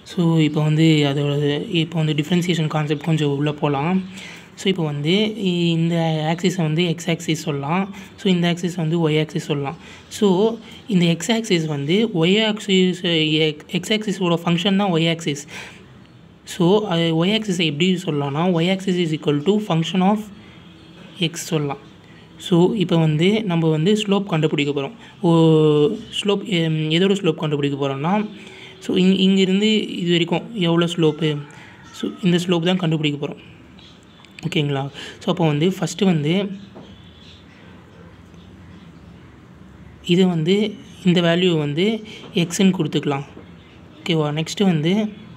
So இப்போ வந்து இப்போ வந்து டிஃப்ரென்சியேஷன் கான்செப்ட் கொஞ்சம் உள்ளே போகலாம். ஸோ இப்போ வந்து இந்த ஆக்சிஸை வந்து எக்ஸ் ஆக்சிஸ் சொல்லலாம். ஸோ இந்த ஆக்சிஸ் வந்து ஒய் ஆக்சிஸ் சொல்லலாம். ஸோ இந்த எக்ஸ் ஆக்சிஸ் வந்து ஒய் ஆக்சிஸ் எக்ஸ் ஆக்சிஸோட ஃபங்க்ஷன் தான் ஒய் ஆக்சிஸ். ஸோ அது ஒய் ஆக்சிஸை எப்படி சொல்லலாம்னா Y axis is equal to function of X சொல்லலாம். ஸோ இப்போ வந்து நம்ம வந்து ஸ்லோப் கண்டுபிடிக்க போகிறோம். ஸ்லோப் எதோட ஸ்லோப் கண்டுபிடிக்க போகிறோம்னா ஸோ இங்கேருந்து இது வரைக்கும் எவ்வளோ ஸ்லோப்பு, ஸோ இந்த ஸ்லோப் தான் கண்டுபிடிக்க போகிறோம். ஓகேங்களா? ஸோ அப்போ வந்து ஃபஸ்ட்டு வந்து இதை வந்து இந்த வேல்யூ வந்து எக்ஸ்ன்னு கொடுத்துக்கலாம். ஓகேவா? நெக்ஸ்ட்டு வந்து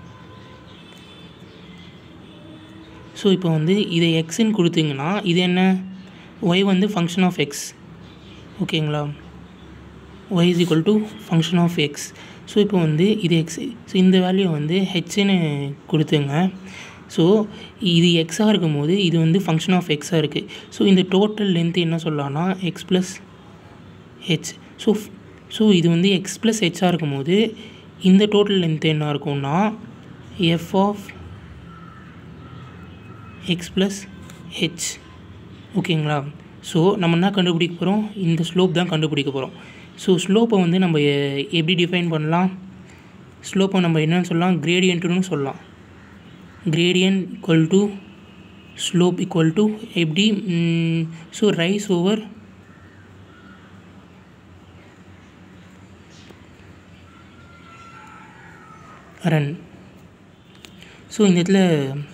ஸோ இப்போ வந்து இதை எக்ஸ்ன்னு கொடுத்தீங்கன்னா இது என்ன, ஒய் வந்து ஃபங்க்ஷன் ஆஃப் எக்ஸ். ஓகேங்களா? Y is equal to function of X. So இப்போ வந்து இது எக்ஸ், ஸோ இந்த வேல்யூ வந்து ஹெச்ன்னு கொடுத்துங்க. ஸோ இது எக்ஸாக இருக்கும் போது இது வந்து ஃபங்க்ஷன் ஆஃப் எக்ஸாக இருக்குது. ஸோ இந்த டோட்டல் லென்த்து என்ன சொல்லலாம்னா எக்ஸ் ப்ளஸ் ஹெச். ஸோ இது வந்து எக்ஸ் ப்ளஸ் ஹெச்சாக இருக்கும் போது இந்த டோட்டல் லென்த்து என்ன இருக்கும்னா F of X plus H. ஓகேங்களா? ஸோ நம்ம என்ன கண்டுபிடிக்க போகிறோம், இந்த ஸ்லோப் தான் கண்டுபிடிக்க போகிறோம். ஸோ ஸ்லோப்பை வந்து நம்ம எப்படி டிஃபைன் பண்ணலாம், ஸ்லோப்பை நம்ம என்னன்னு சொல்லலாம், கிரேடியன்ட்டுன்னு சொல்லலாம். gradient equal to slope equal to எப்படி, so rise over run. So இந்த இடத்துல